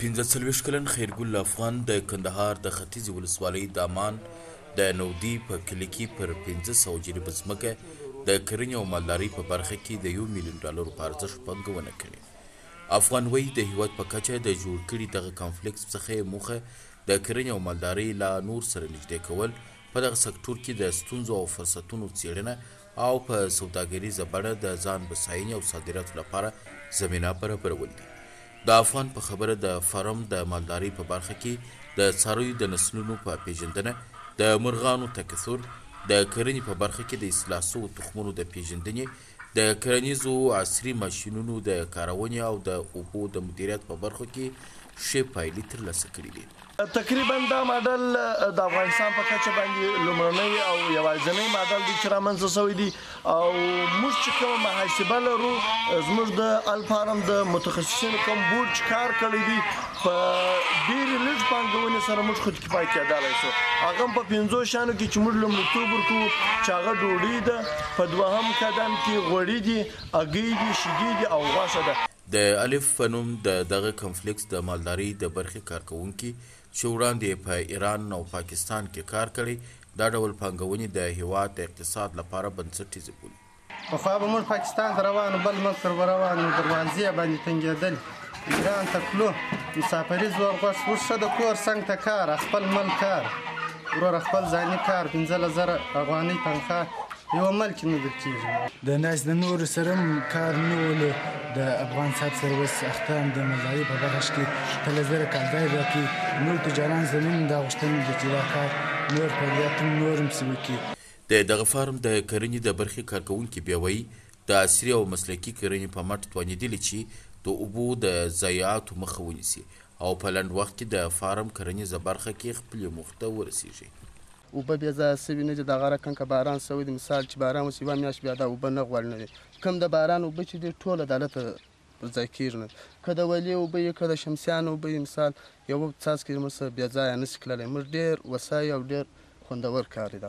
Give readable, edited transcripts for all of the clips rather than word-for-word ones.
15 کلن خیرګل افغان د کندهار د ختیځې ولسوالۍ دامان د نودي په کلي کې پر 1500 جریبه ځمکه د کرنې او مالدارۍ په برخه کې د $1 میلیون په ارزښت پانګونه کړې. افغان وایي د هیواد په کچه د جوړ کړي دغه کمپلیکس څخه موخه د کرنې او مالدارۍ لا نور سره نږدې کول، په دغه سکتور کې د ستونزو او فرصتونو څیړنه او په سوداګریزه بڼه د ځان بساینې او صادراتو لپاره زمینه برابرول دي. د افغان په خبره د فارم د مالدارۍ په برخه کې د څارویو د نسلونو په پیژندنه، د مرغانو تکثر، د کرنې په برخه کې د اصلاح شوو تخمونو د پیژندنې، د کرنیزو عصري ماشینونو د کارونې او د اوبو د مدیریت په برخو کې ښې پایلې ترلاسه کړي دي. تقریبا دا ماډل د افغانستان په کچه باندې لومړنی او یوازینی ماډل دی چې رامنځته شوی دی او موږ چې کومه محاسبه لرو، زموږ د الفارم د متخصصینو کوم بورډ چې کار کړی دی په ډېرې لږ پانګونې سره موږ خود کفایه کېدلی شو. هغه هم په 5 شیانو کې چې موږ لومړیتوب ورکوو چې هغه ډوډۍ ده، په دوهم قدم کې غوړي دي، هګۍ دي، شیدې دي او غوښه ده. د الف په نوم د دغه کمپلیکس د مالدارۍ د برخې کارکوونکي چې وړاندې په ایران او پاکستان کې کار کړی، دا ډول پانګونې د هیواد د اقتصاد لپاره بنسټیزې بولي. پخوا به موږ پاکستان ته روانو، بل ملک ته به روانو، دروازې یې باندې تنګېدل، ایران ته تلو، مسافري زور غوښ، اوس ښه د کور څنګ ته کار، خپل ملک کار، وروره خپل ځاني کار، 15,000 افغانۍ تنخواه یوه ملک نه درکېږي. د ناس د نورو سره هم کار نه ولو، د افغان صاحب سره اوس اخته یم د مالدارۍ په برخه کې 13,000 کالداري راکړي. نور تجاران زمین دا غوښتنه ده چې دا کار نور فعالیت هم نور هم پسې وکړي. د دغه فارم د کرنې د برخې کارکوونکي بیا وایي د عصري او مسلکي کرنې په مټ توانېدلي چې د اوبو د ضایعاتو مخه ونیسي او په لنډ وخت کې د فارم کرنیزه برخه کې خپلې موخې ته ورسیږي. اوبه بې ځایه سوي نه دي، دغه رقم که باران سوی دی، مثال چې باران وشي یوه میاشت بیا دا اوبه نه غوړ نه دي. کوم د باران اوبه چې دي ټوله دالته ضایع کېږي نه، که د ولې اوبه یې که د شمسیان اوبه یې، مثال یو څاڅکی موږ څه بې ځایه نه شي تللی. موږ ډېر وسایي او ډېر خوندور کار دی.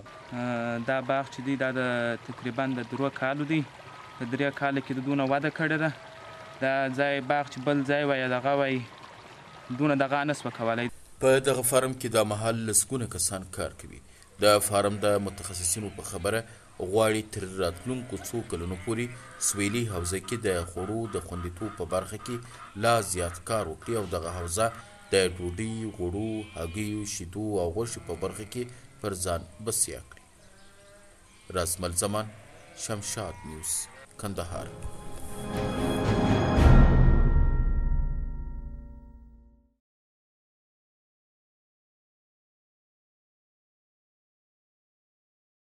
دا باغ چې دی دا د تقریبا د 3 کالو دی، په 3 کاله کې د دونه وده کړې ده. دا ځای باغ چې بل ځای وایي دغه وایي دونه دغه نه سوه کولی. په دغه فارم کې دا مهال لسګونه کسان کار کوي. د فارم د متخصصینو په خبره غواړي تر راتلونکو څو کلونو پورې سویلي حوزه کې د خوړو د خوندیتوب په برخه کې لا زیات کار وکړي او دغه حوزه د ډوډۍ، غوړو، هګیو، شیدو او غوښې په برخه کې پر ځان بسیا کړي. رسمل زمان، شمشاد نیوز، کندهار.